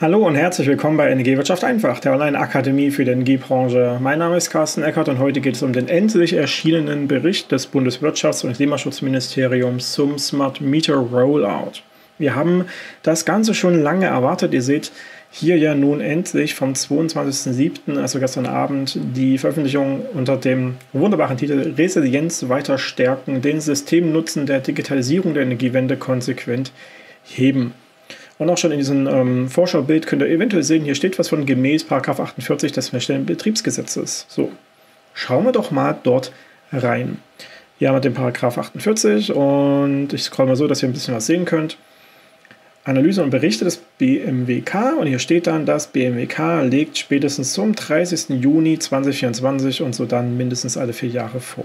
Hallo und herzlich willkommen bei Energiewirtschaft einfach, der Online-Akademie für die Energiebranche. Mein Name ist Carsten Eckert und heute geht es um den endlich erschienenen Bericht des Bundeswirtschafts- und Klimaschutzministeriums zum Smart Meter Rollout. Wir haben das Ganze schon lange erwartet. Ihr seht hier ja nun endlich vom 22.07., also gestern Abend, die Veröffentlichung unter dem wunderbaren Titel Resilienz weiter stärken, den Systemnutzen der Digitalisierung der Energiewende konsequent heben. Und auch schon in diesem Vorschaubild könnt ihr eventuell sehen, hier steht was von gemäß § 48 des Betriebsgesetzes. So, schauen wir doch mal dort rein. Hier haben wir den § 48 und ich scroll mal so, dass ihr ein bisschen was sehen könnt. Analyse und Berichte des BMWK und hier steht dann, das BMWK legt spätestens zum 30. Juni 2024 und so dann mindestens alle 4 Jahre vor.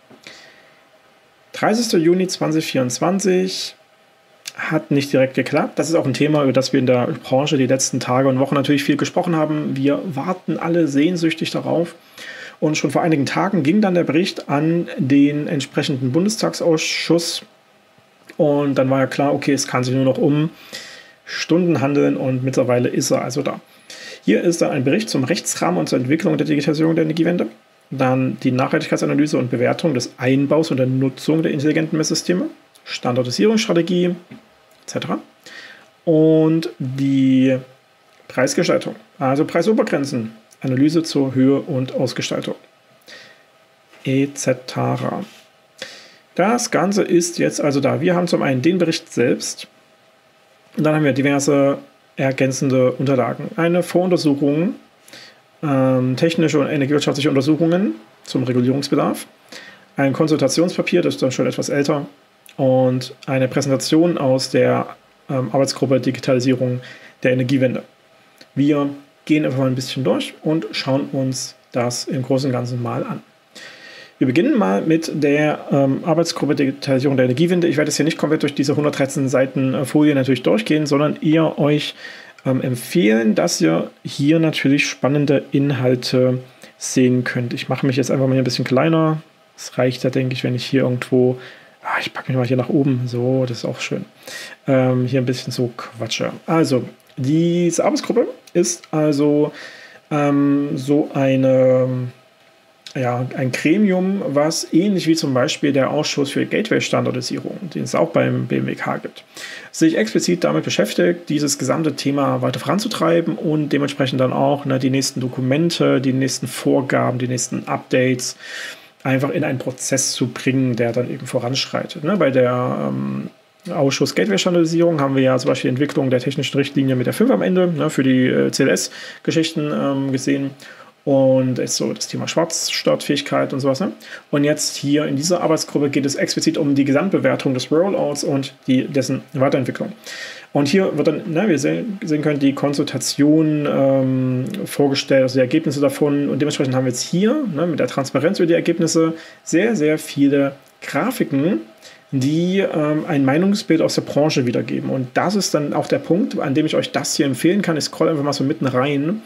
30. Juni 2024 hat nicht direkt geklappt. Das ist auch ein Thema, über das wir in der Branche die letzten Tage und Wochen natürlich viel gesprochen haben. Wir warten alle sehnsüchtig darauf. Und schon vor einigen Tagen ging dann der Bericht an den entsprechenden Bundestagsausschuss. Und dann war ja klar, okay, es kann sich nur noch um Stunden handeln und mittlerweile ist er also da. Hier ist dann ein Bericht zum Rechtsrahmen und zur Entwicklung der Digitalisierung der Energiewende. Dann die Nachhaltigkeitsanalyse und Bewertung des Einbaus und der Nutzung der intelligenten Messsysteme. Standardisierungsstrategie etc. Und die Preisgestaltung, also Preisobergrenzen, Analyse zur Höhe und Ausgestaltung etc. Das Ganze ist jetzt also da. Wir haben zum einen den Bericht selbst und dann haben wir diverse ergänzende Unterlagen. Eine Voruntersuchung, technische und energiewirtschaftliche Untersuchungen zum Regulierungsbedarf, ein Konsultationspapier, das ist dann schon etwas älter, und eine Präsentation aus der Arbeitsgruppe Digitalisierung der Energiewende. Wir gehen einfach mal ein bisschen durch und schauen uns das im Großen und Ganzen mal an. Wir beginnen mal mit der Arbeitsgruppe Digitalisierung der Energiewende. Ich werde jetzt hier nicht komplett durch diese 113 Seiten Folie natürlich durchgehen, sondern eher euch empfehlen, dass ihr hier natürlich spannende Inhalte sehen könnt. Ich mache mich jetzt einfach mal hier ein bisschen kleiner. Es reicht ja, denke ich, wenn ich hier irgendwo... ich packe mich mal hier nach oben, so, das ist auch schön. Hier ein bisschen so quatsche. Also, diese Arbeitsgruppe ist also so ein Gremium, was ähnlich wie zum Beispiel der Ausschuss für Gateway-Standardisierung, den es auch beim BMWK gibt, sich explizit damit beschäftigt, dieses gesamte Thema weiter voranzutreiben und dementsprechend dann auch die nächsten Dokumente, die nächsten Vorgaben, die nächsten Updates einfach in einen Prozess zu bringen, der dann eben voranschreitet. Bei der Ausschuss Gateway-Standardisierung haben wir ja zum Beispiel die Entwicklung der technischen Richtlinie mit der 5 am Ende für die CLS-Geschichten gesehen und ist so das Thema Schwarzstartfähigkeit und sowas. Und jetzt hier in dieser Arbeitsgruppe geht es explizit um die Gesamtbewertung des Rollouts und dessen Weiterentwicklung. Und hier wird dann, wie ihr sehen könnt, die Konsultation vorgestellt, also die Ergebnisse davon. Und dementsprechend haben wir jetzt hier mit der Transparenz über die Ergebnisse sehr, sehr viele Grafiken, die ein Meinungsbild aus der Branche wiedergeben. Und das ist dann auch der Punkt, an dem ich euch das hier empfehlen kann. Ich scroll einfach mal so mitten rein.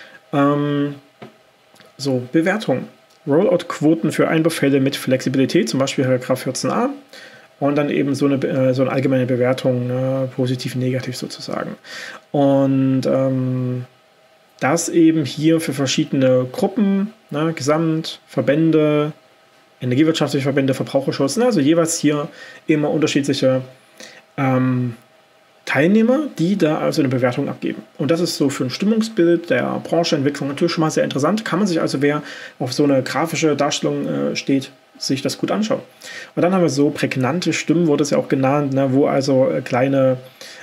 Bewertung. Rollout-Quoten für Einbaufälle mit Flexibilität, zum Beispiel Paragraph 14a. Und dann eben so eine allgemeine Bewertung, positiv, negativ sozusagen. Und das eben hier für verschiedene Gruppen, Gesamt, Verbände, energiewirtschaftliche Verbände, Verbraucherschutz, also jeweils hier immer unterschiedliche Teilnehmer, die da also eine Bewertung abgeben. Und das ist so für ein Stimmungsbild der Brancheentwicklung natürlich schon mal sehr interessant. Kann man sich also, wer auf so eine grafische Darstellung steht, sich das gut anschauen. Und dann haben wir so prägnante Stimmen, wurde es ja auch genannt, wo also kleine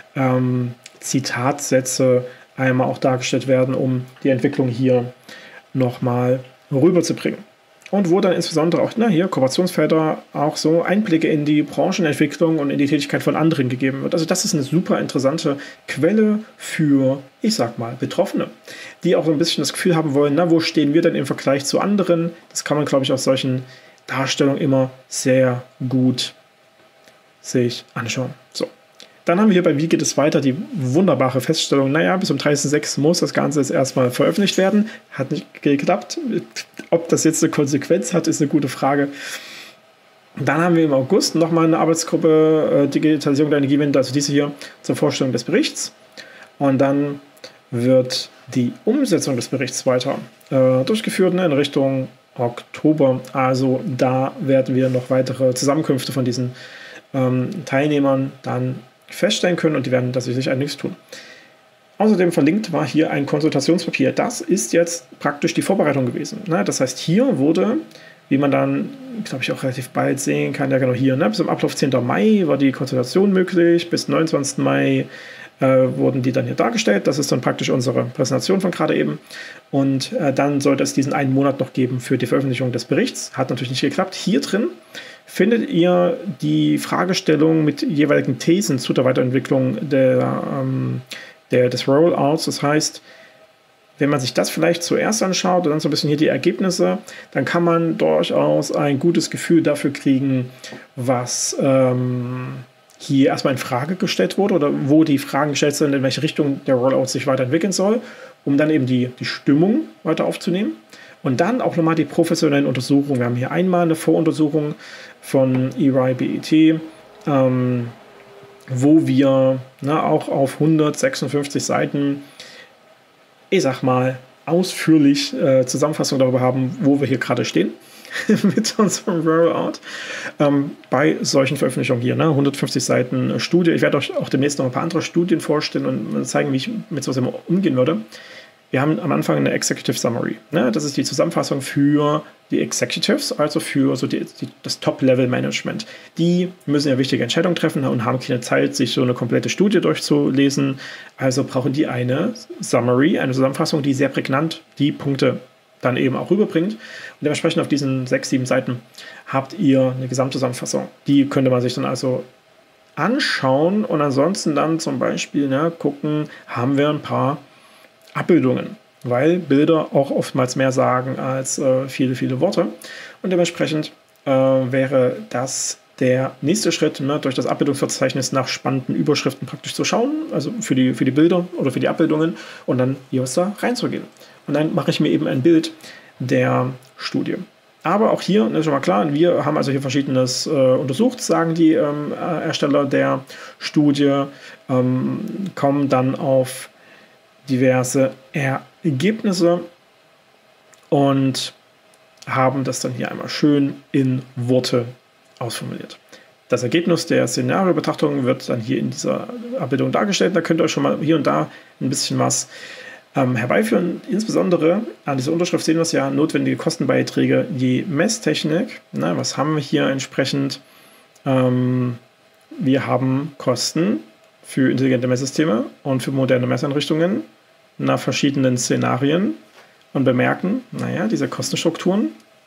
Zitatsätze einmal auch dargestellt werden, um die Entwicklung hier nochmal rüberzubringen. Und wo dann insbesondere auch hier Kooperationsfelder auch so Einblicke in die Branchenentwicklung und in die Tätigkeit von anderen gegeben wird. Also das ist eine super interessante Quelle für, ich sag mal, Betroffene, die auch so ein bisschen das Gefühl haben wollen, wo stehen wir denn im Vergleich zu anderen? Das kann man, glaube ich, aus solchen Darstellung immer sehr gut sich anschauen. So, dann haben wir hier bei Wie geht es weiter die wunderbare Feststellung, bis zum 30.06. muss das Ganze jetzt erstmal veröffentlicht werden. Hat nicht geklappt. Ob das jetzt eine Konsequenz hat, ist eine gute Frage. Dann haben wir im August nochmal eine Arbeitsgruppe Digitalisierung der Energiewende, also diese hier zur Vorstellung des Berichts. Und dann wird die Umsetzung des Berichts weiter durchgeführt, ne, in Richtung Oktober. Also da werden wir noch weitere Zusammenkünfte von diesen Teilnehmern dann feststellen können und die werden tatsächlich einiges tun. Außerdem verlinkt war hier ein Konsultationspapier. Das ist jetzt praktisch die Vorbereitung gewesen. Ne? Das heißt, hier wurde, wie man dann, glaube ich, auch relativ bald sehen kann, ja genau hier, ne? Bis zum Ablauf 10. Mai war die Konsultation möglich, bis 29. Mai wurden die dann hier dargestellt. Das ist dann praktisch unsere Präsentation von gerade eben. Und dann sollte es diesen einen Monat noch geben für die Veröffentlichung des Berichts. Hat natürlich nicht geklappt. Hier drin findet ihr die Fragestellung mit jeweiligen Thesen zu der Weiterentwicklung des Rollouts. Das heißt, wenn man sich das vielleicht zuerst anschaut und dann so ein bisschen hier die Ergebnisse, dann kann man durchaus ein gutes Gefühl dafür kriegen, was hier erstmal in Frage gestellt wurde oder wo die Fragen gestellt sind, in welche Richtung der Rollout sich weiterentwickeln soll, um dann eben die Stimmung weiter aufzunehmen. Und dann auch nochmal die professionellen Untersuchungen. Wir haben hier einmal eine Voruntersuchung von EY-BET, wo wir auch auf 156 Seiten, ich sag mal, ausführlich Zusammenfassung darüber haben, wo wir hier gerade stehen mit unserem Rollout. Bei solchen Veröffentlichungen hier, 150 Seiten Studie. Ich werde euch auch demnächst noch ein paar andere Studien vorstellen und zeigen, wie ich mit sowas immer umgehen würde. Wir haben am Anfang eine Executive Summary. Ne? Das ist die Zusammenfassung für die Executives, also für so das Top-Level-Management. Die müssen ja wichtige Entscheidungen treffen und haben keine Zeit, sich so eine komplette Studie durchzulesen. Also brauchen die eine Summary, eine Zusammenfassung, die sehr prägnant die Punkte dann eben auch rüberbringt. Und dementsprechend auf diesen 6, 7 Seiten habt ihr eine Gesamtzusammenfassung. Die könnte man sich dann also anschauen und ansonsten dann zum Beispiel gucken, haben wir ein paar Abbildungen, weil Bilder auch oftmals mehr sagen als viele, viele Worte. Und dementsprechend wäre das der nächste Schritt, durch das Abbildungsverzeichnis nach spannenden Überschriften praktisch zu schauen, also für die Bilder oder für die Abbildungen und dann jeweils da reinzugehen. Und dann mache ich mir eben ein Bild der Studie. Aber auch hier ist schon mal klar, wir haben also hier Verschiedenes untersucht, sagen die Ersteller der Studie, kommen dann auf diverse Ergebnisse und haben das dann hier einmal schön in Worte ausformuliert. Das Ergebnis der Szenariobetrachtung wird dann hier in dieser Abbildung dargestellt. Da könnt ihr euch schon mal hier und da ein bisschen was herbeiführen. Insbesondere an dieser Unterschrift sehen wir es ja, notwendige Kostenbeiträge je Messtechnik. Was haben wir hier entsprechend? Wir haben Kosten für intelligente Messsysteme und für moderne Messeinrichtungen nach verschiedenen Szenarien und bemerken, diese Kostenstrukturen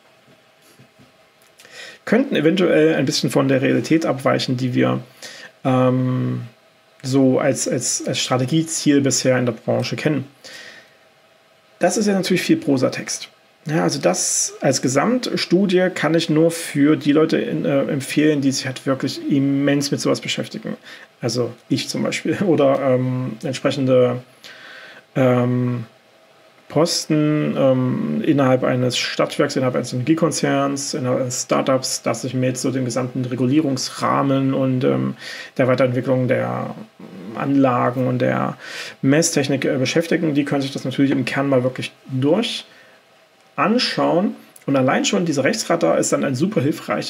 könnten eventuell ein bisschen von der Realität abweichen, die wir so als Strategieziel bisher in der Branche kennen. Das ist ja natürlich viel Prosatext. Ja, also das als Gesamtstudie kann ich nur für die Leute empfehlen, die sich halt wirklich immens mit sowas beschäftigen. Also ich zum Beispiel oder entsprechende Posten innerhalb eines Stadtwerks, innerhalb eines Energiekonzerns, innerhalb eines Startups, das sich mit so dem gesamten Regulierungsrahmen und der Weiterentwicklung der Anlagen und der Messtechnik beschäftigen. Die können sich das natürlich im Kern mal wirklich anschauen. Und allein schon dieser Rechtsradar ist dann eine super hilfreiche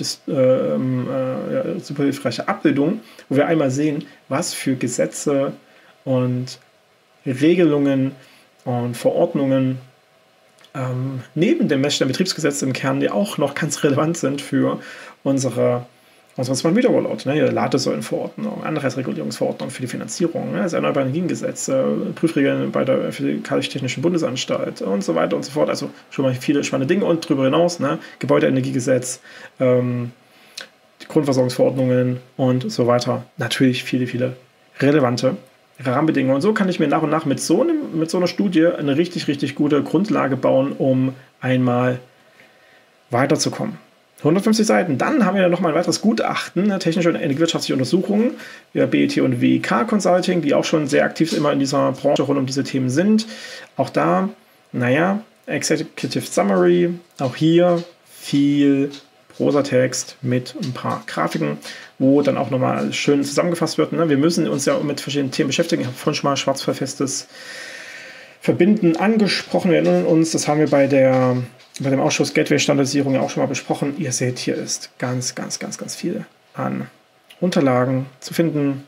Abbildung, wo wir einmal sehen, was für Gesetze und Regelungen und Verordnungen neben dem Messstellenbetriebsgesetz im Kern, die auch noch ganz relevant sind für unsere Smart Meter Rollout, Ladesäulenverordnung, Anreizregulierungsverordnung für die Finanzierung, das Erneuerbare Energiengesetz, Prüfregeln bei der Physikalisch-Technischen Bundesanstalt und so weiter und so fort. Also schon mal viele spannende Dinge und darüber hinaus, Gebäudeenergiegesetz, die Grundversorgungsverordnungen und so weiter. Natürlich viele, viele relevante Rahmenbedingungen. Und so kann ich mir nach und nach mit so einer Studie eine richtig, richtig gute Grundlage bauen, um einmal weiterzukommen. 150 Seiten. Dann haben wir noch mal ein weiteres Gutachten, technische und energiewirtschaftliche Untersuchungen, BET und WEK Consulting, die auch schon sehr aktiv immer in dieser Branche rund um diese Themen sind. Auch da, Executive Summary, auch hier viel Prosatext mit ein paar Grafiken, wo dann auch nochmal schön zusammengefasst wird. Wir müssen uns ja mit verschiedenen Themen beschäftigen. Ich habe vorhin schon mal schwarz-weiß-festes verbinden, angesprochen. Wir erinnern uns, das haben wir bei dem Ausschuss Gateway-Standardisierung ja auch schon mal besprochen. Ihr seht, hier ist ganz viel an Unterlagen zu finden.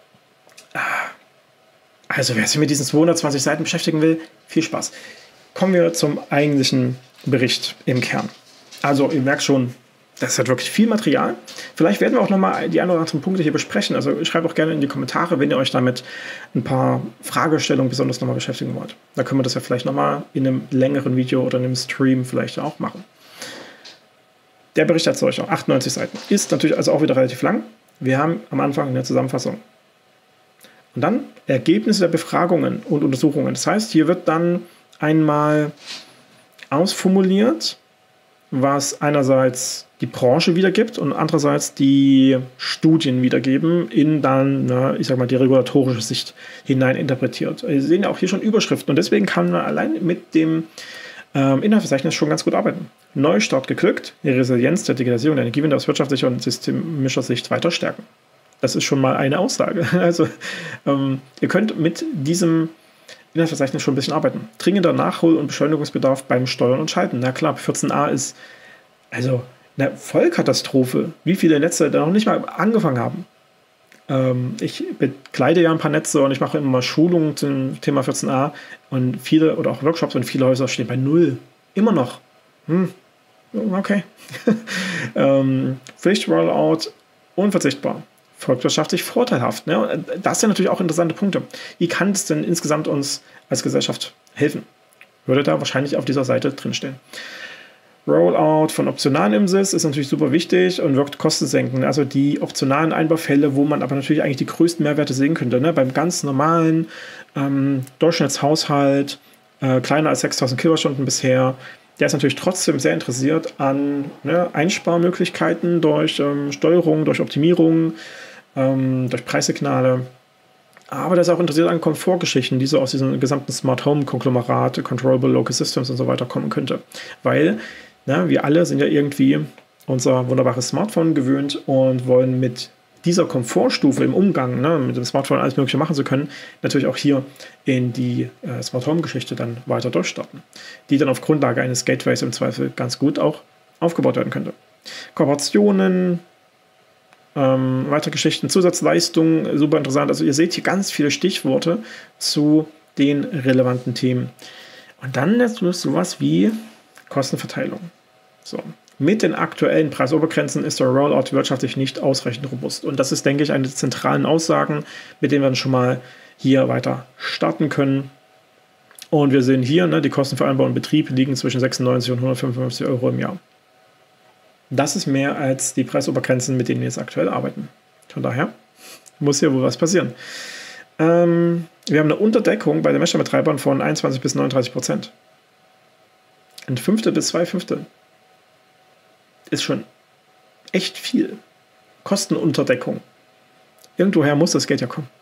Also wer sich mit diesen 220 Seiten beschäftigen will, viel Spaß. Kommen wir zum eigentlichen Bericht im Kern. Also ihr merkt schon, das hat wirklich viel Material. Vielleicht werden wir auch nochmal die ein oder anderen Punkte hier besprechen. Also schreibt auch gerne in die Kommentare, wenn ihr euch damit ein paar Fragestellungen besonders nochmal beschäftigen wollt. Da können wir das ja vielleicht nochmal in einem längeren Video oder in einem Stream vielleicht auch machen. Der Bericht als solcher, 98 Seiten, ist natürlich also auch wieder relativ lang. Wir haben am Anfang eine Zusammenfassung. Und dann Ergebnisse der Befragungen und Untersuchungen. Das heißt, hier wird dann einmal ausformuliert, was einerseits die Branche wiedergibt und andererseits die Studien wiedergeben, in dann, ich sag mal, die regulatorische Sicht hinein interpretiert. Wir sehen ja auch hier schon Überschriften und deswegen kann man allein mit dem Inhaltsverzeichnis schon ganz gut arbeiten. Neustart geglückt, die Resilienz der Digitalisierung der Energiewende aus wirtschaftlicher und systemischer Sicht weiter stärken. Das ist schon mal eine Aussage. Also ihr könnt mit diesem Inhaltsverzeichnis schon ein bisschen arbeiten. Dringender Nachhol- und Beschleunigungsbedarf beim Steuern und Schalten. Na klar, 14a ist also eine Vollkatastrophe, wie viele Netze da noch nicht mal angefangen haben. Ich begleite ja ein paar Netze und ich mache immer mal Schulungen zum Thema 14a und viele oder auch Workshops und viele Häuser stehen bei 0. Immer noch. Okay. Pflicht-Rollout unverzichtbar. Volkswirtschaftlich vorteilhaft. Ne? Das sind natürlich auch interessante Punkte. Wie kann es denn insgesamt uns als Gesellschaft helfen? Würde da wahrscheinlich auf dieser Seite drinstehen. Rollout von optionalen IMSIS ist natürlich super wichtig und wirkt kostensenkend. Also die optionalen Einbaufälle, wo man aber natürlich eigentlich die größten Mehrwerte sehen könnte. Ne? Beim ganz normalen Durchschnittshaushalt, kleiner als 6000 Kilowattstunden bisher, der ist natürlich trotzdem sehr interessiert an Einsparmöglichkeiten durch Steuerung, durch Optimierung, durch Preissignale. Aber der ist auch interessiert an Komfortgeschichten, die so aus diesem gesamten Smart Home Konglomerat, Controllable Local Systems und so weiter kommen könnte. Weil wir alle sind ja irgendwie unser wunderbares Smartphone gewöhnt und wollen mit dieser Komfortstufe im Umgang, mit dem Smartphone alles Mögliche machen zu können, natürlich auch hier in die Smart Home Geschichte dann weiter durchstarten, die dann auf Grundlage eines Gateways im Zweifel ganz gut auch aufgebaut werden könnte. Kooperationen, weitere Geschichten, Zusatzleistungen, super interessant. Also ihr seht hier ganz viele Stichworte zu den relevanten Themen. Und dann ist sowas wie Kostenverteilung. So. Mit den aktuellen Preisobergrenzen ist der Rollout wirtschaftlich nicht ausreichend robust. Und das ist, denke ich, eine der zentralen Aussagen, mit denen wir dann schon mal hier weiter starten können. Und wir sehen hier, die Kosten für Anbau und Betrieb liegen zwischen 96 und 155 Euro im Jahr. Das ist mehr als die Preisobergrenzen, mit denen wir jetzt aktuell arbeiten. Von daher muss hier wohl was passieren. Wir haben eine Unterdeckung bei den Messstellenbetreibern von 21 bis 39%. Ein Fünftel bis 2/5 ist schon echt viel. Kostenunterdeckung. Irgendwoher muss das Geld ja kommen.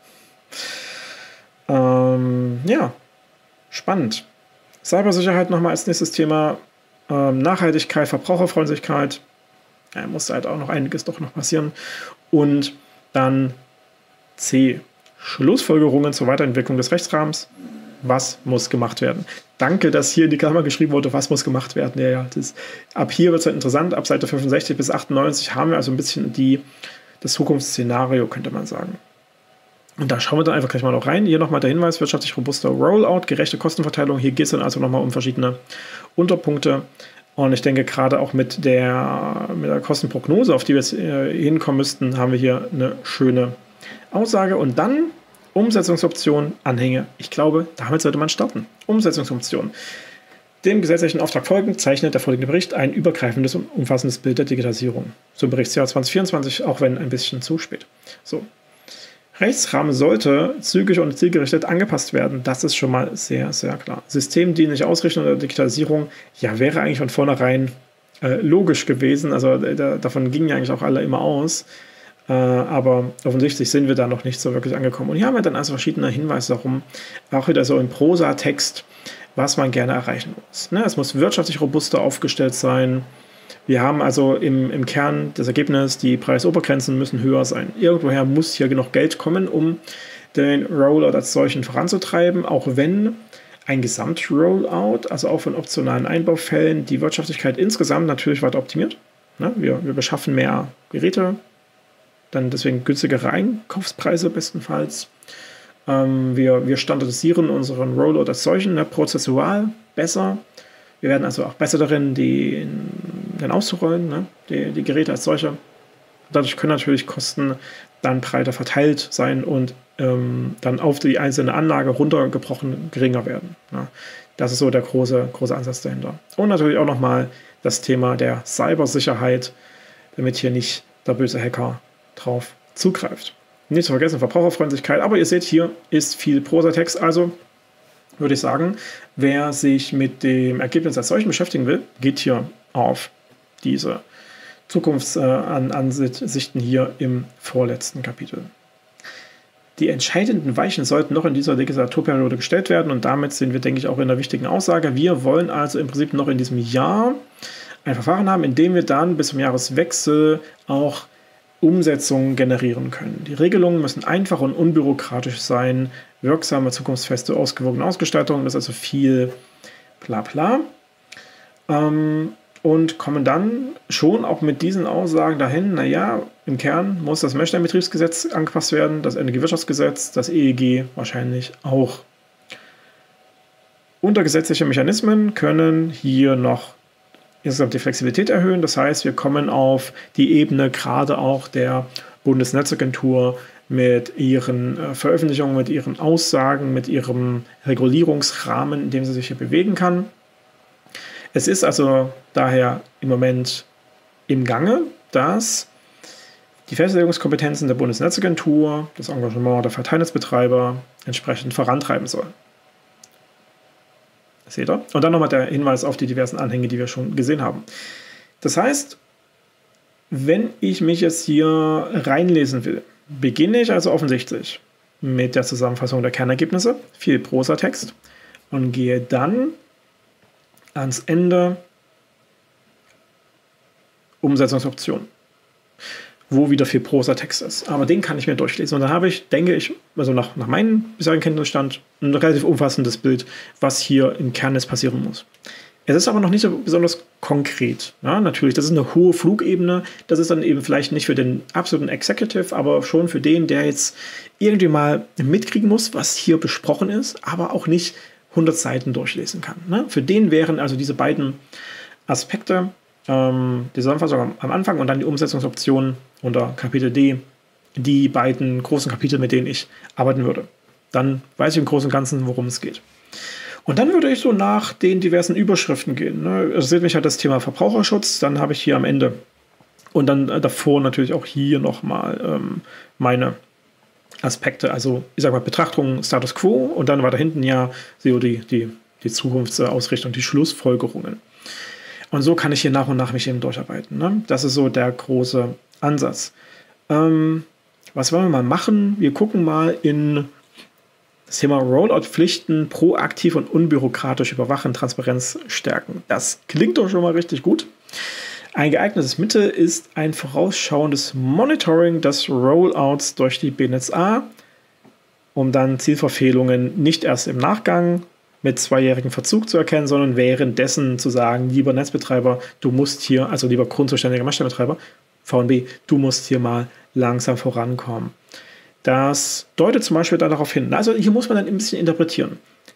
Ja, spannend. Cybersicherheit nochmal als nächstes Thema. Nachhaltigkeit, Verbraucherfreundlichkeit. Da muss halt auch noch einiges doch noch passieren. Und dann C. Schlussfolgerungen zur Weiterentwicklung des Rechtsrahmens. Was muss gemacht werden? Danke, dass hier in die Klammer geschrieben wurde, was muss gemacht werden. Ja, ab hier wird es halt interessant. Ab Seite 65 bis 98 haben wir also ein bisschen das Zukunftsszenario, könnte man sagen. Und da schauen wir dann einfach gleich mal noch rein. Hier nochmal der Hinweis, wirtschaftlich robuster Rollout, gerechte Kostenverteilung. Hier geht es dann also nochmal um verschiedene Unterpunkte. Und ich denke, gerade auch mit der Kostenprognose, auf die wir jetzt hinkommen müssten, haben wir hier eine schöne Aussage. Und dann Umsetzungsoption, Anhänge. Ich glaube, damit sollte man starten. Umsetzungsoption. Dem gesetzlichen Auftrag folgend zeichnet der vorliegende Bericht ein übergreifendes und umfassendes Bild der Digitalisierung. Zum Berichtsjahr 2024, auch wenn ein bisschen zu spät. So. Rechtsrahmen sollte zügig und zielgerichtet angepasst werden. Das ist schon mal sehr, sehr klar. Systemdienliche Ausrichtung der Digitalisierung, ja, wäre eigentlich von vornherein logisch gewesen. Also davon gingen ja eigentlich auch alle immer aus. Aber offensichtlich sind wir da noch nicht so wirklich angekommen. Und hier haben wir dann also verschiedene Hinweise darum, auch wieder so im Prosa-Text, was man gerne erreichen muss. Es muss wirtschaftlich robuster aufgestellt sein. Wir haben also im Kern das Ergebnis, die Preisobergrenzen müssen höher sein. Irgendwoher muss hier genug Geld kommen, um den Rollout als solchen voranzutreiben, auch wenn ein Gesamt-Rollout, also auch von optionalen Einbaufällen, die Wirtschaftlichkeit insgesamt natürlich weiter optimiert. Ne? Wir beschaffen mehr Geräte, dann deswegen günstigere Einkaufspreise bestenfalls. Wir standardisieren unseren Rollout als solchen, ne? Prozessual besser. Wir werden also auch besser darin, den auszurollen, ne? die Geräte als solche. Dadurch können natürlich Kosten dann breiter verteilt sein und dann auf die einzelne Anlage runtergebrochen geringer werden. Ne? Das ist so der große Ansatz dahinter. Und natürlich auch nochmal das Thema der Cybersicherheit, damit hier nicht der böse Hacker drauf zugreift. Nicht zu vergessen, Verbraucherfreundlichkeit, aber ihr seht, hier ist viel Prosatext, also würde ich sagen, wer sich mit dem Ergebnis als solchen beschäftigen will, geht hier auf diese Zukunftsansichten hier im vorletzten Kapitel. Die entscheidenden Weichen sollten noch in dieser Legislaturperiode gestellt werden und damit sind wir, denke ich, auch in der wichtigen Aussage. Wir wollen also im Prinzip noch in diesem Jahr ein Verfahren haben, in dem wir dann bis zum Jahreswechsel auch Umsetzungen generieren können. Die Regelungen müssen einfach und unbürokratisch sein, wirksame, zukunftsfeste, ausgewogene Ausgestaltung, das ist also viel Blabla. Und kommen dann schon auch mit diesen Aussagen dahin, naja, im Kern muss das Messsteinbetriebsgesetz angepasst werden, das Energiewirtschaftsgesetz, das EEG wahrscheinlich auch. Untergesetzliche Mechanismen können hier noch insgesamt die Flexibilität erhöhen, das heißt, wir kommen auf die Ebene gerade auch der Bundesnetzagentur mit ihren Veröffentlichungen, mit ihren Aussagen, mit ihrem Regulierungsrahmen, in dem sie sich hier bewegen kann. Es ist also daher im Moment im Gange, dass die Festlegungskompetenzen der Bundesnetzagentur das Engagement der Verteilnetzbetreiber entsprechend vorantreiben sollen. Das seht ihr? Und dann nochmal der Hinweis auf die diversen Anhänge, die wir schon gesehen haben. Das heißt, wenn ich mich jetzt hier reinlesen will, beginne ich also offensichtlich mit der Zusammenfassung der Kernergebnisse, viel Prosatext, und gehe dann ans Ende Umsetzungsoption, wo wieder viel Prosatext ist. Aber den kann ich mir durchlesen. Und dann habe ich, denke ich, also nach meinem bisherigen Kenntnisstand, ein relativ umfassendes Bild, was hier im Kern jetzt passieren muss. Es ist aber noch nicht so besonders konkret. Ja, natürlich, das ist eine hohe Flugebene. Das ist dann eben vielleicht nicht für den absoluten Executive, aber schon für den, der jetzt irgendwie mal mitkriegen muss, was hier besprochen ist, aber auch nicht 100 Seiten durchlesen kann. Ne? Für den wären also diese beiden Aspekte, die Zusammenfassung am Anfang und dann die Umsetzungsoptionen unter Kapitel D, die beiden großen Kapitel, mit denen ich arbeiten würde. Dann weiß ich im Großen und Ganzen, worum es geht. Und dann würde ich so nach den diversen Überschriften gehen. Ne? Also seht mich halt das Thema Verbraucherschutz, dann habe ich hier am Ende und dann davor natürlich auch hier nochmal meine Aspekte, also ich sage mal Betrachtung Status Quo und dann weiter hinten ja so die Zukunftsausrichtung, die Schlussfolgerungen. Und so kann ich hier nach und nach mich eben durcharbeiten. Ne? Das ist so der große Ansatz. Was wollen wir mal machen? Wir gucken mal in das Thema Rollout-Pflichten proaktiv und unbürokratisch überwachen, Transparenz stärken. Das klingt doch schon mal richtig gut. Ein geeignetes Mittel ist ein vorausschauendes Monitoring des Rollouts durch die BNetzA, um dann Zielverfehlungen nicht erst im Nachgang mit 2-jährigem Verzug zu erkennen, sondern währenddessen zu sagen, lieber Netzbetreiber, du musst hier, also lieber grundzuständiger Messsteinbetreiber, VNB, du musst hier mal langsam vorankommen. Das deutet zum Beispiel darauf hin, also hier muss man dann ein bisschen interpretieren.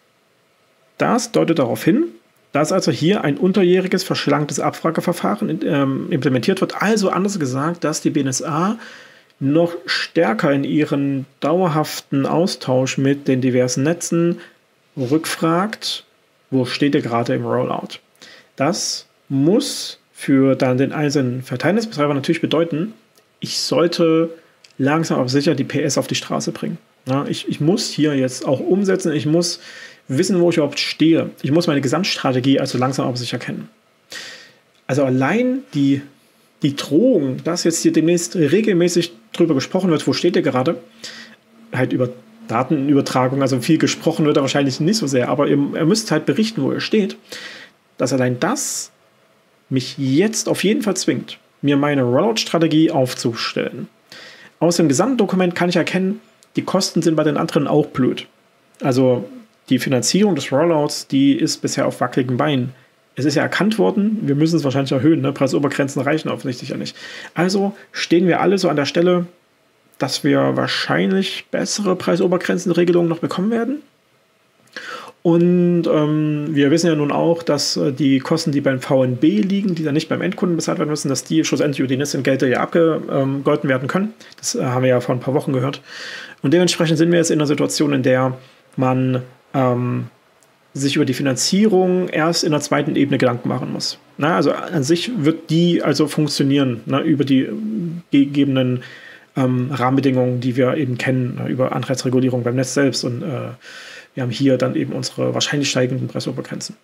Das deutet darauf hin, dass also hier ein unterjähriges, verschlanktes Abfrageverfahren implementiert wird. Also anders gesagt, dass die BNetzA noch stärker in ihren dauerhaften Austausch mit den diversen Netzen rückfragt, wo steht ihr gerade im Rollout. Das muss für dann den einzelnen Verteilnetzbetreiber natürlich bedeuten, ich sollte langsam aber sicher die PS auf die Straße bringen. Ja, ich muss hier jetzt auch umsetzen, ich muss wissen, wo ich überhaupt stehe. Ich muss meine Gesamtstrategie also langsam aber sicher kennen. Also allein die Drohung, dass jetzt hier demnächst regelmäßig drüber gesprochen wird, wo steht ihr gerade, halt über Datenübertragung, also viel gesprochen wird er wahrscheinlich nicht so sehr, aber ihr müsst halt berichten, wo ihr steht, dass allein das mich jetzt auf jeden Fall zwingt, mir meine Rollout-Strategie aufzustellen. Aus dem Gesamtdokument kann ich erkennen, die Kosten sind bei den anderen auch blöd. Also die Finanzierung des Rollouts, die ist bisher auf wackeligen Beinen. Es ist ja erkannt worden, wir müssen es wahrscheinlich erhöhen. Ne? Preisobergrenzen reichen offensichtlich ja nicht. Also stehen wir alle so an der Stelle, dass wir wahrscheinlich bessere Preisobergrenzenregelungen noch bekommen werden. Und wir wissen ja nun auch, dass die Kosten, die beim VNB liegen, die dann nicht beim Endkunden bezahlt werden müssen, dass die schlussendlich über die Netzentgelte ja abgegolten werden können. Das haben wir ja vor ein paar Wochen gehört. Und dementsprechend sind wir jetzt in einer Situation, in der man sich über die Finanzierung erst in der zweiten Ebene Gedanken machen muss. Na, also an sich wird die also funktionieren, ne, über die gegebenen Rahmenbedingungen, die wir eben kennen, über Anreizregulierung beim Netz selbst, und wir haben hier dann eben unsere wahrscheinlich steigenden Preisobergrenzen.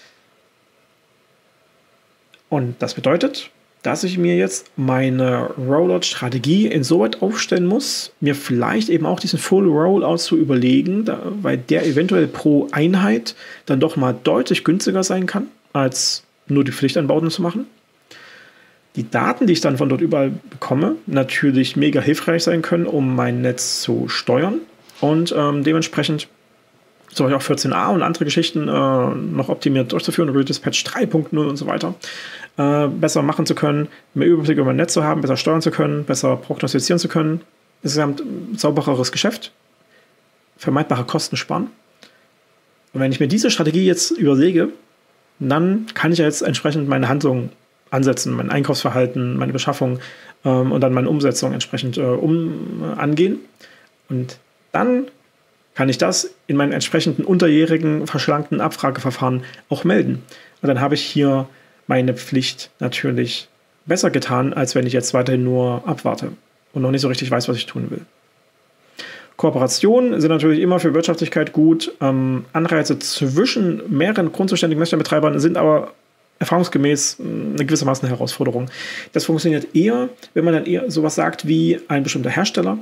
Und das bedeutet, dass ich mir jetzt meine Rollout-Strategie insoweit aufstellen muss, mir vielleicht eben auch diesen Full Rollout zu überlegen, weil der eventuell pro Einheit dann doch mal deutlich günstiger sein kann, als nur die Pflichtanbauten zu machen. Die Daten, die ich dann von dort überall bekomme, natürlich mega hilfreich sein können, um mein Netz zu steuern, und dementsprechend zum Beispiel auch 14a und andere Geschichten noch optimiert durchzuführen, Redispatch 3.0 und so weiter, besser machen zu können, mehr Überblick über mein Netz zu haben, besser steuern zu können, besser prognostizieren zu können. Insgesamt ein saubereres Geschäft, vermeidbare Kosten sparen. Und wenn ich mir diese Strategie jetzt überlege, dann kann ich ja jetzt entsprechend meine Handlungen ansetzen, mein Einkaufsverhalten, meine Beschaffung und dann meine Umsetzung entsprechend angehen. Und dann kann ich das in meinen entsprechenden unterjährigen, verschlankten Abfrageverfahren auch melden. Und dann habe ich hier meine Pflicht natürlich besser getan, als wenn ich jetzt weiterhin nur abwarte und noch nicht so richtig weiß, was ich tun will. Kooperationen sind natürlich immer für Wirtschaftlichkeit gut. Anreize zwischen mehreren grundzuständigen Messstellenbetreibern sind aber erfahrungsgemäß eine gewissermaßen eine Herausforderung. Das funktioniert eher, wenn man dann eher sowas sagt wie ein bestimmter Hersteller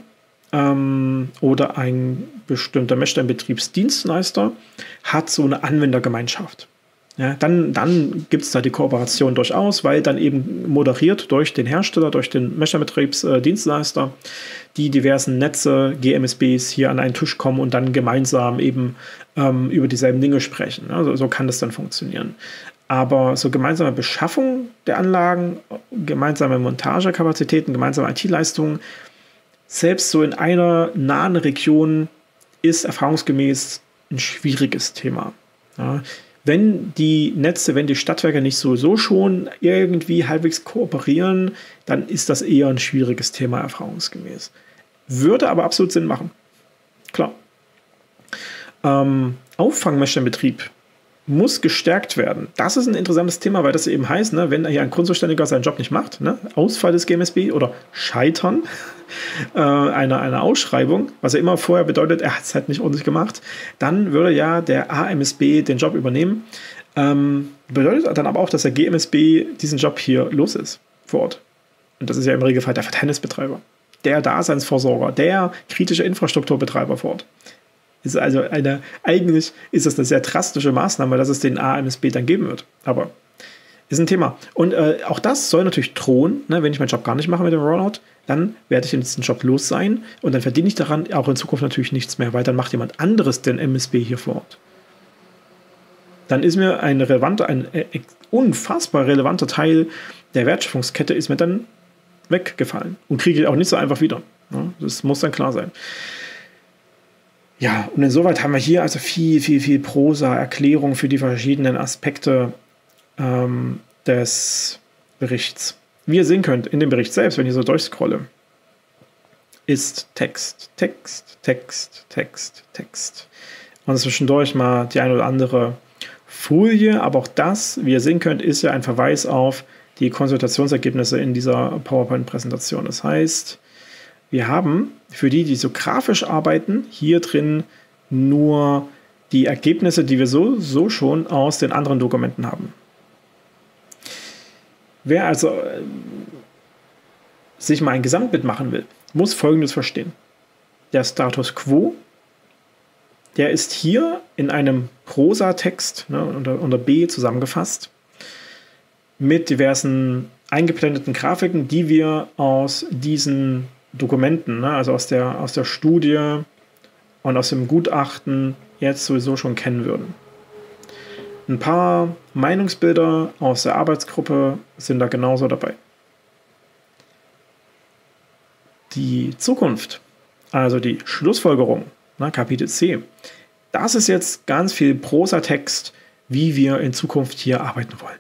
oder ein bestimmter Messstellenbetriebsdienstleister hat so eine Anwendergemeinschaft. Ja, dann gibt es da die Kooperation durchaus, weil dann eben moderiert durch den Hersteller, durch den Messstellenbetriebsdienstleister die diversen Netze, GMSBs hier an einen Tisch kommen und dann gemeinsam eben über dieselben Dinge sprechen. Also so kann das dann funktionieren. Aber so gemeinsame Beschaffung der Anlagen, gemeinsame Montagekapazitäten, gemeinsame IT-Leistungen, selbst so in einer nahen Region ist erfahrungsgemäß ein schwieriges Thema. Ja, wenn die Netze, wenn die Stadtwerke nicht sowieso schon irgendwie halbwegs kooperieren, dann ist das eher ein schwieriges Thema erfahrungsgemäß. Würde aber absolut Sinn machen. Klar. Auffangmessstellenbetrieb muss gestärkt werden. Das ist ein interessantes Thema, weil das eben heißt, ne, wenn hier ein Grundzuständiger seinen Job nicht macht, ne, Ausfall des GMSB oder Scheitern einer Ausschreibung, was ja immer vorher bedeutet, er hat es halt nicht ordentlich gemacht, dann würde ja der AMSB den Job übernehmen. Bedeutet dann aber auch, dass der GMSB diesen Job hier los ist vor Ort. Und das ist ja im Regelfall der Verteilnisbetreiber, der Daseinsvorsorger, der kritische Infrastrukturbetreiber vor Ort. Ist also eigentlich ist das eine sehr drastische Maßnahme, dass es den AMSB dann geben wird. Aber ist ein Thema. Und auch das soll natürlich drohen, ne, wenn ich meinen Job gar nicht mache mit dem Rollout, dann werde ich diesen Job los sein und dann verdiene ich daran auch in Zukunft natürlich nichts mehr, weil dann macht jemand anderes den MSB hier vor Ort. Dann ist mir ein unfassbar relevanter Teil der Wertschöpfungskette ist mir dann weggefallen und kriege ich auch nicht so einfach wieder. Ja, das muss dann klar sein. Ja, und insoweit haben wir hier also viel Prosa, Erklärung für die verschiedenen Aspekte des Berichts. Wie ihr sehen könnt, in dem Bericht selbst, wenn ich so durchscrolle, ist Text. Und zwischendurch mal die eine oder andere Folie, aber auch das, wie ihr sehen könnt, ist ja ein Verweis auf die Konsultationsergebnisse in dieser PowerPoint-Präsentation. Das heißt, wir haben für die so grafisch arbeiten, hier drin nur die Ergebnisse, die wir so schon aus den anderen Dokumenten haben. Wer also sich mal ein Gesamtbild machen will, muss Folgendes verstehen. Der Status Quo, der ist hier in einem Prosatext, ne, unter B zusammengefasst, mit diversen eingeblendeten Grafiken, die wir aus diesen Dokumenten, ne, also aus der Studie und aus dem Gutachten jetzt sowieso schon kennen würden. Ein paar Meinungsbilder aus der Arbeitsgruppe sind da genauso dabei. Die Zukunft, also die Schlussfolgerung, Kapitel C, das ist jetzt ganz viel Prosatext, wie wir in Zukunft hier arbeiten wollen.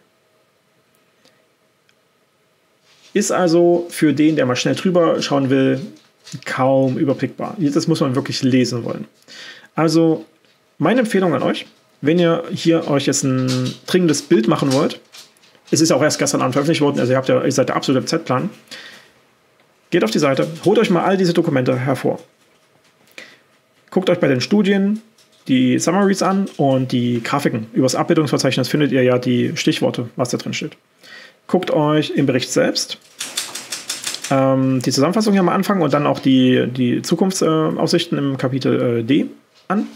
Ist also für den, der mal schnell drüber schauen will, kaum überblickbar. Das muss man wirklich lesen wollen. Also meine Empfehlung an euch, wenn ihr hier euch jetzt ein dringendes Bild machen wollt, es ist auch erst gestern Abend veröffentlicht worden, also ihr seid der absolute Z-Plan, geht auf die Seite, holt euch mal all diese Dokumente hervor. Guckt euch bei den Studien die Summaries an und die Grafiken. Über das Abbildungsverzeichnis findet ihr ja die Stichworte, was da drin steht. Guckt euch im Bericht selbst die Zusammenfassung hier mal anfangen und dann auch die Zukunftsaussichten im Kapitel D an.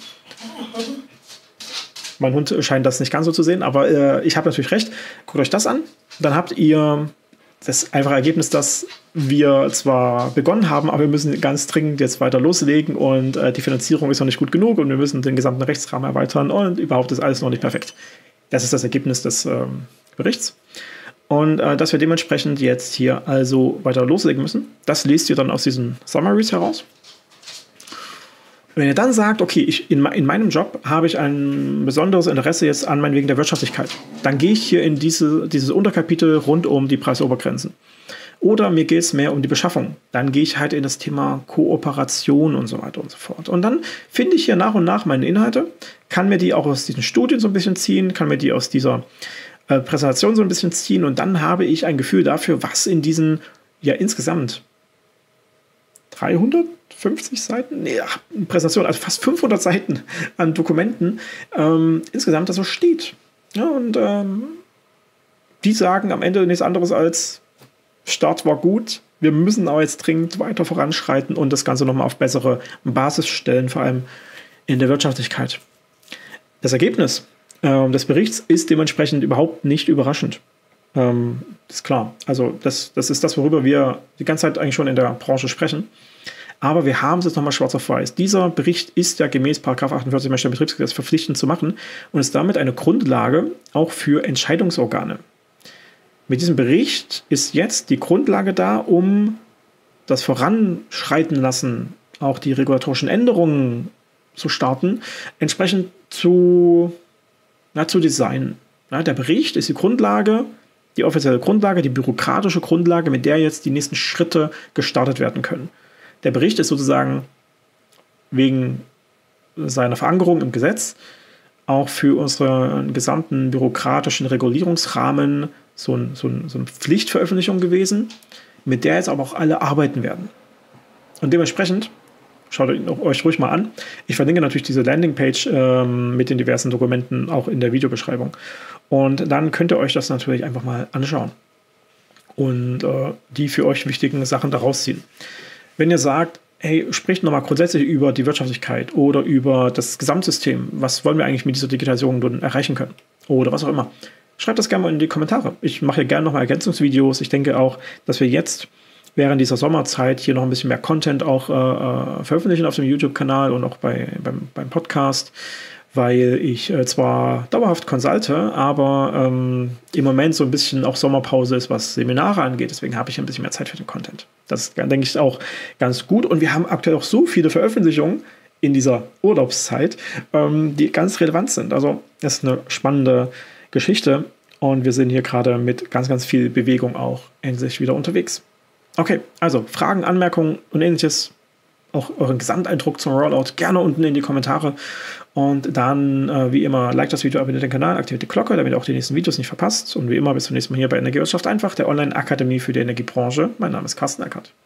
Mein Hund scheint das nicht ganz so zu sehen, aber ich habe natürlich recht. Guckt euch das an. Dann habt ihr das einfache Ergebnis, dass wir zwar begonnen haben, aber wir müssen ganz dringend jetzt weiter loslegen und die Finanzierung ist noch nicht gut genug und wir müssen den gesamten Rechtsrahmen erweitern und überhaupt ist alles noch nicht perfekt. Das ist das Ergebnis des Berichts. Und dass wir dementsprechend jetzt hier also weiter loslegen müssen, das lest ihr dann aus diesen Summaries heraus. Wenn ihr dann sagt, okay, in meinem Job habe ich ein besonderes Interesse jetzt an meinetwegen der Wirtschaftlichkeit, dann gehe ich hier in dieses Unterkapitel rund um die Preisobergrenzen. Oder mir geht es mehr um die Beschaffung. Dann gehe ich halt in das Thema Kooperation und so weiter und so fort. Und dann finde ich hier nach und nach meine Inhalte, kann mir die auch aus diesen Studien so ein bisschen ziehen, kann mir die aus dieser Präsentation so ein bisschen ziehen und dann habe ich ein Gefühl dafür, was in diesen ja insgesamt 350 Seiten, Präsentation, also fast 500 Seiten an Dokumenten insgesamt da so steht. Ja, und die sagen am Ende nichts anderes als Start war gut, wir müssen aber jetzt dringend weiter voranschreiten und das Ganze nochmal auf bessere Basis stellen, vor allem in der Wirtschaftlichkeit. Das Ergebnis des Berichts ist dementsprechend überhaupt nicht überraschend. Ist klar. Also das ist das, worüber wir die ganze Zeit eigentlich schon in der Branche sprechen. Aber wir haben es jetzt nochmal schwarz auf weiß. Dieser Bericht ist ja gemäß § 48 Betriebsgesetz verpflichtend zu machen und ist damit eine Grundlage auch für Entscheidungsorgane. Mit diesem Bericht ist jetzt die Grundlage da, um das Voranschreiten lassen, auch die regulatorischen Änderungen zu starten, entsprechend zu designen. Ja, der Bericht ist die Grundlage, die offizielle Grundlage, die bürokratische Grundlage, mit der jetzt die nächsten Schritte gestartet werden können. Der Bericht ist sozusagen wegen seiner Verankerung im Gesetz auch für unseren gesamten bürokratischen Regulierungsrahmen so eine Pflichtveröffentlichung gewesen, mit der jetzt aber auch alle arbeiten werden. Und dementsprechend schaut euch ruhig mal an. Ich verlinke natürlich diese Landingpage mit den diversen Dokumenten auch in der Videobeschreibung. Und dann könnt ihr euch das natürlich einfach mal anschauen und die für euch wichtigen Sachen daraus ziehen. Wenn ihr sagt, hey, spricht nochmal grundsätzlich über die Wirtschaftlichkeit oder über das Gesamtsystem, was wollen wir eigentlich mit dieser Digitalisierung nun erreichen können oder was auch immer, schreibt das gerne mal in die Kommentare. Ich mache hier gerne nochmal Ergänzungsvideos. Ich denke auch, dass wir jetzt während dieser Sommerzeit hier noch ein bisschen mehr Content auch veröffentlichen auf dem YouTube-Kanal und auch beim Podcast, weil ich zwar dauerhaft consulte, aber im Moment so ein bisschen auch Sommerpause ist, was Seminare angeht. Deswegen habe ich ein bisschen mehr Zeit für den Content. Das ist, denke ich, auch ganz gut. Und wir haben aktuell auch so viele Veröffentlichungen in dieser Urlaubszeit, die ganz relevant sind. Also das ist eine spannende Geschichte und wir sind hier gerade mit ganz, ganz viel Bewegung auch endlich wieder unterwegs. Okay, also Fragen, Anmerkungen und ähnliches, auch euren Gesamteindruck zum Rollout gerne unten in die Kommentare. Und dann, wie immer, like das Video, abonniert den Kanal, aktiviert die Glocke, damit ihr auch die nächsten Videos nicht verpasst. Und wie immer, bis zum nächsten Mal hier bei Energiewirtschaft einfach, der Online-Akademie für die Energiebranche. Mein Name ist Carsten Eckert.